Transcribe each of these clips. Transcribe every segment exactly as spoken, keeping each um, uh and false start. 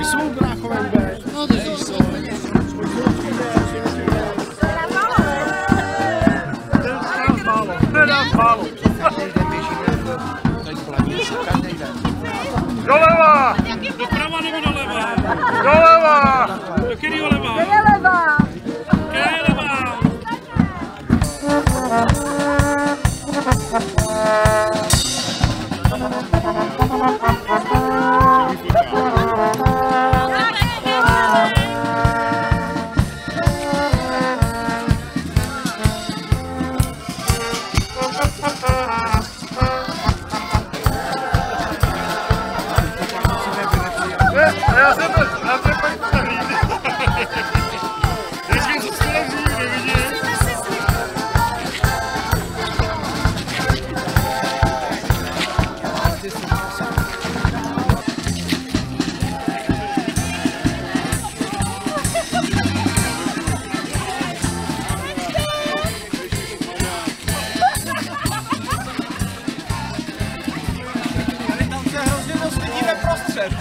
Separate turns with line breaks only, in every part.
Nejsou bráchové údaje? No, nejsou.
Nedá málo. Doleva!
Doprava nebo doleva?
Doleva!
Do kterého leva?
Kde je leva?
Kde je leva?
Já jsem já jsem pak starý. Ještě co skoro žijí, nevidíš?
Tam se hrozně dost lidí ve prostřed.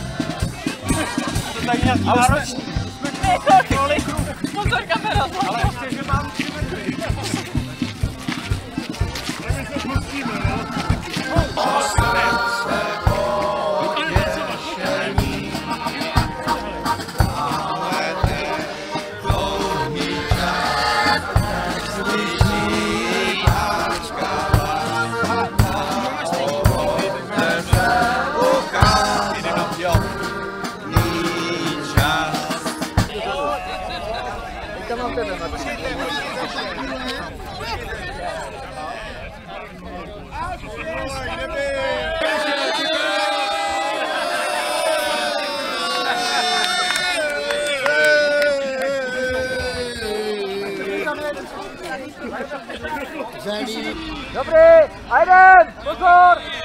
To tady nějaký náročný.
Pozor, kamera!
Ale ještě, že mám tři metry.
Tak my se pustíme, no?
Dobrý, a jeden, pozor!